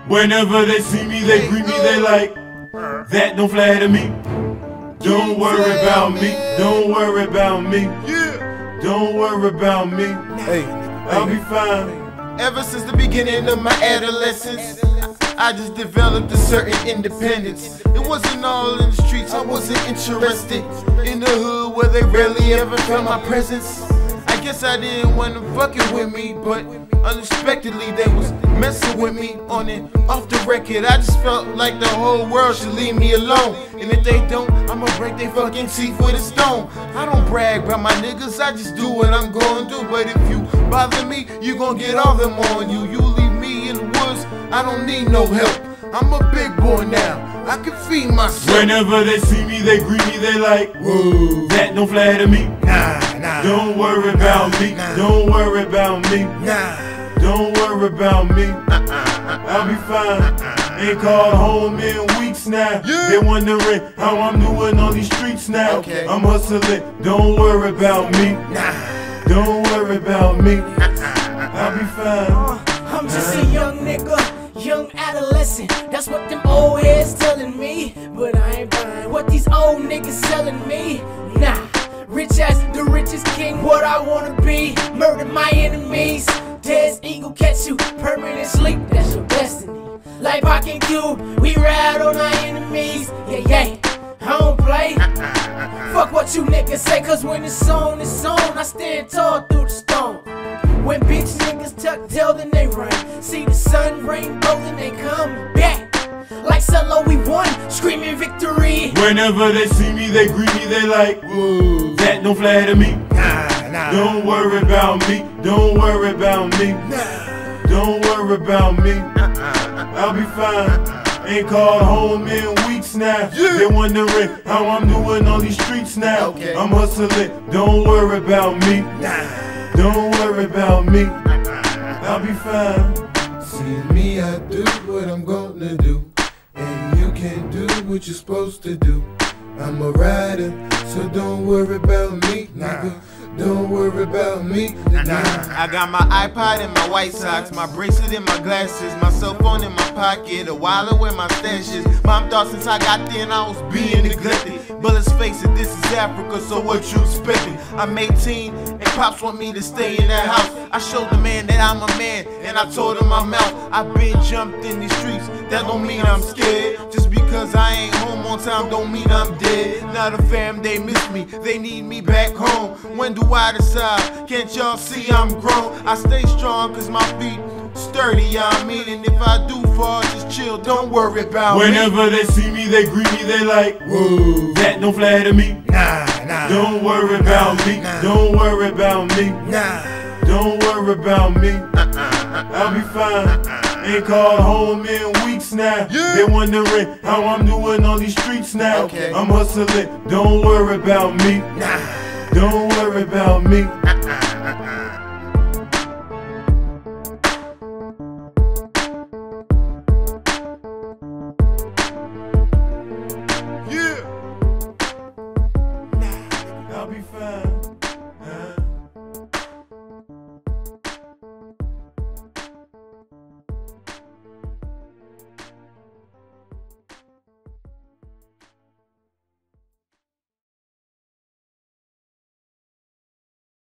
Whenever they see me, they greet me, they like, that don't flatter me. Don't worry about me, don't worry about me. Don't worry about me, I'll be fine. Ever since the beginning of my adolescence, I just developed a certain independence. It wasn't all in the streets, I wasn't interested in the hood where they rarely ever felt my presence. I guess I didn't want them fucking with me, but unexpectedly they was messing with me on and off the record. I just felt like the whole world should leave me alone, and if they don't, I'ma break their fucking teeth with a stone. I don't brag about my niggas, I just do what I'm gonna do. But if you bother me, you gon' get all them on you. You leave me in the woods, I don't need no help. I'm a big boy now, I can feed myself. Whenever they see me, they greet me, they like, whoa, that don't flatter me. Nah. Don't worry about me, don't worry about me. Don't worry about me, I'll be fine. Ain't called home in weeks now. They wondering how I'm doing on these streets now. I'm hustling, don't worry about me. Don't worry about me, I'll be fine. I'm just a young nigga, young adolescent. That's what them old heads telling me. But I ain't buying what these old niggas selling me. Nah, rich as the richest king, what I wanna be. Murder my enemies. Tez Eagle catch you, permanent sleep, that's your destiny. Like Pac and Cube, we ride on our enemies. Yeah, I don't play. Fuck what you niggas say, cause when it's on, I stand tall through the storm. When bitch niggas tuck tail, then they run. See the sun rainbow, then they come back. Like Solo, we won, screaming victory. Whenever they see me, they greet me, they like, whoa, that don't flatter me. Don't worry about me, don't worry about me. Don't worry about me, I'll be fine. Ain't called home in weeks now. They wondering how I'm doing on these streets now. I'm hustling, don't worry about me. Don't worry about me, I'll be fine. See me, I do what I'm gonna do, and you can do what you're supposed to do. I'm a rider, so don't worry about me, nigga. Don't worry about me. I got my iPod and my white socks, my bracelet and my glasses, my cell phone in my pocket, a wallet where my stash is. Mom thought since I got there and I was being neglected. But let's face it, this is Africa, so what you expecting? I'm 18 and pops want me to stay in that house. I showed the man that I'm a man and I told him I'm out. I've been jumped in these streets, that don't mean I'm scared. Just because I ain't home on time don't mean I'm dead. Now the fam, they miss me, they need me back home. When do I decide? Can't y'all see I'm grown? I stay strong cause my feet sturdy, yeah, I mean. And if I do fall, just chill, don't worry about me. Whenever they see me, they greet me, they like, whoa, that don't flatter me. Don't worry about me, don't worry about me. Don't worry about me, I'll be fine. Ain't called home in weeks now. They wondering how I'm doing on these streets now. I'm hustling, don't worry about me. Don't worry about me.